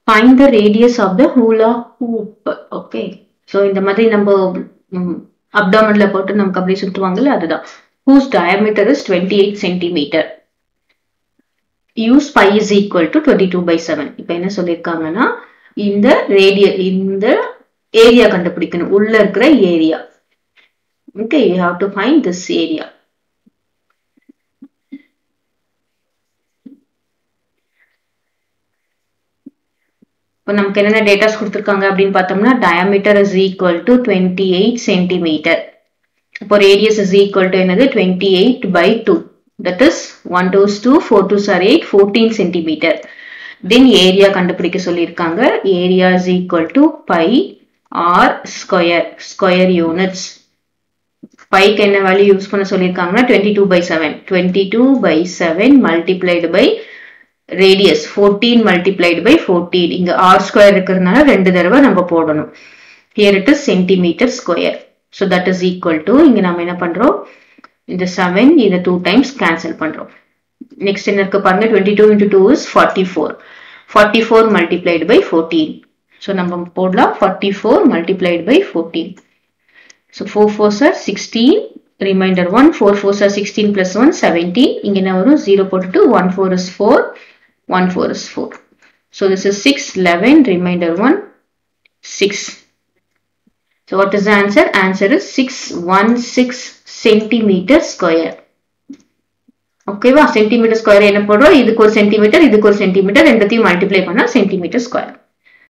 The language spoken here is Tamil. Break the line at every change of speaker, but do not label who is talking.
find the radius of the hula hoop. Okay, so இந்த மாதிரி நம்ம abdomenல போட்டு நமக்கு அப்படியே சுத்துவாங்கல்ல அதுதான். Whose diameter is 28 centimeter. Use pi is equal to 22/7. இப்போ என்ன சொல்லிருக்காங்கன்னா இந்த ரேடியஸ் இந்த ஏரியா கண்டுபிடிக்கணும், உள்ள இருக்கிற area. Okay, you have to find this area. இப்போ நமக்கு என்னென்ன டேட்டாஸ் கொடுத்துருக்காங்க அப்படின்னு பார்த்தோம்னா diameter is equal to 28 centimeter. இப்போ radius is equal to என்னது 28/2. That is 1 2 2 4 2 8 14 centimeter. Then area கண்டுபிடிக்க சொல்லிருக்காங்க. Area is equal to pi r square units. Pi க்கு என்ன வேல்யூ யூஸ் பண்ண சொல்லிருக்காங்கன்னா 22/7. 22/7 multiplied by radius 14 multiplied by 14. இங்க r square இருக்கிறதுனால ரெண்டு தடவை நம்ம போடணும். Here it is centimeter square. So that is equal to இங்க நாம என்ன பண்றோம், இந்த 7 இத 2 times cancel பண்றோம். Next என்ன இருக்கு பாருங்க, 22 into 2 is 44. 44 multiplied by 14. So நம்ம போடலாம் 44 multiplied by 14. So 4 4s are 16, remainder 1, 4 4s are 16 plus 1 17. இங்க என்ன வரும் 0 போட்டுட்டு 1 4 is 4, 1 4 is 4. So this is 6 11, remainder 1 6. So what is the answer? Answer is 616 centimeter square. Okay va, centimeter square என்ன போடுறோம், இதுக்கு ஒரு சென்டிமீட்டர் இதுக்கு ஒரு சென்டிமீட்டர் ரெண்டுத்தையும் மல்டிப்ளை பண்ணா சென்டிமீட்டர் ஸ்கொயர்.